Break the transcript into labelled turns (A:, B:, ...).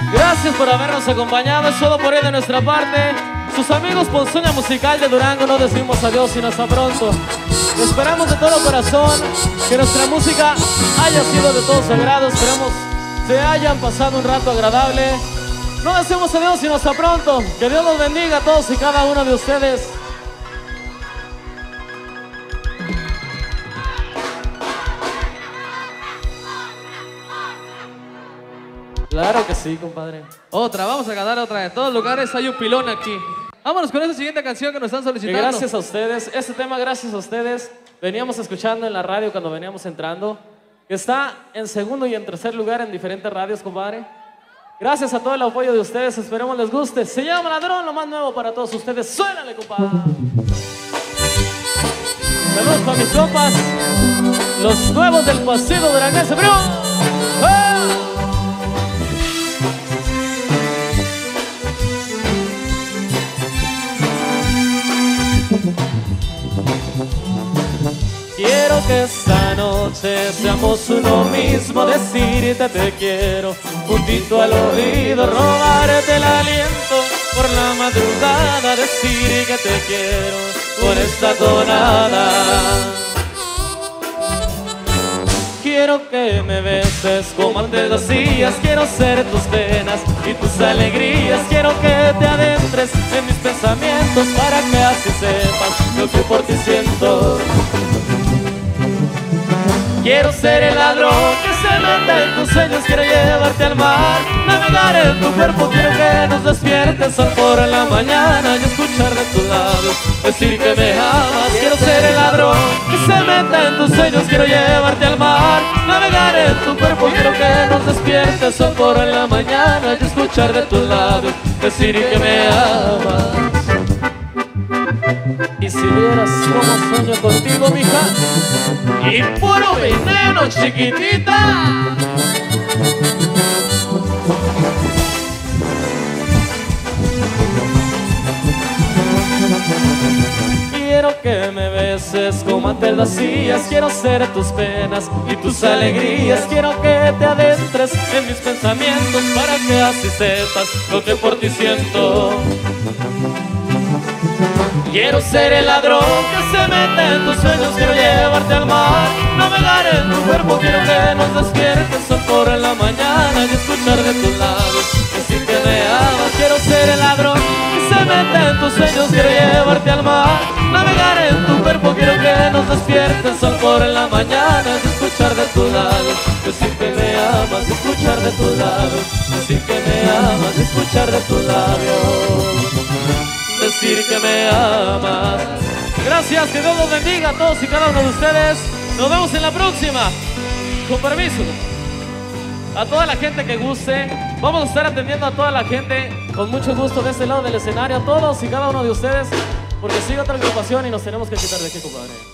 A: Gracias por habernos acompañado. Es todo por hoy de nuestra parte. Sus amigos Ponzoña Musical de Durango, no decimos adiós sino hasta pronto. Esperamos de todo corazón que nuestra música haya sido de todo su agrado. Esperamos se hayan pasado un rato agradable. No decimos adiós sino hasta pronto. Que Dios los bendiga a todos y cada uno de ustedes. Claro que sí, compadre.
B: Otra, vamos a ganar otra. En todos lugares hay un pilón aquí. Vámonos con esa siguiente canción que nos están solicitando.
A: Y gracias a ustedes, este tema gracias a ustedes, veníamos escuchando en la radio cuando veníamos entrando, que está en segundo y en tercer lugar en diferentes radios, compadre. Gracias a todo el apoyo de ustedes, esperemos les guste. Se llama Ladrón, lo más nuevo para todos ustedes. Suénale, compadre. Saludos para mis compas, los nuevos del Paseo Duranguense, bro. ¡Ah! Quiero que esta noche seamos uno mismo, decirte te quiero, juntito al oído, robarte el aliento, por la madrugada decir que te quiero, con esta tonada. Quiero que me beses como antes lo hacías, quiero ser tus penas y tus alegrías, quiero que te adentres en mis pensamientos para que así sepas lo que por ti siento. Quiero ser el ladrón que se mete en tus sueños, quiero llevarte al mar, navegar en tu cuerpo, quiero que nos despiertes al por la mañana y escuchar de tus labios decir que me amas. Quiero ser el ladrón que se mete en tus sueños, quiero llevarte al mar, navegar en tu cuerpo, quiero que nos despiertes al por la mañana y escuchar de tus labios decir que me amas. Y si vieras cómo sueño contigo, mija, y puro veneno, chiquitita. Quiero que me beses como antes lo hacías, quiero ser tus penas y tus alegrías, quiero que te adentres en mis pensamientos para que así sepas lo que por ti siento. Quiero ser el ladrón que se mete en tus sueños, quiero llevarte al mar, navegar en tu cuerpo, quiero que nos despiertes al por la mañana y escuchar de tus labios decir que me amas. Quiero ser el ladrón que se mete en tus sueños, quiero llevarte al mar, navegar en tu cuerpo, quiero que nos despiertes al por la mañana y escuchar de tus labios decir que me amas, escuchar de tus labios decir que me amas, escuchar de tus labios decir que me amas. Gracias, que Dios los bendiga a todos y cada uno de ustedes. Nos vemos en la próxima. Con permiso. A toda la gente que guste, vamos a estar atendiendo a toda la gente con mucho gusto de este lado del escenario, a todos y cada uno de ustedes, porque sigue otra agrupación y nos tenemos que quitar de aquí, compadre.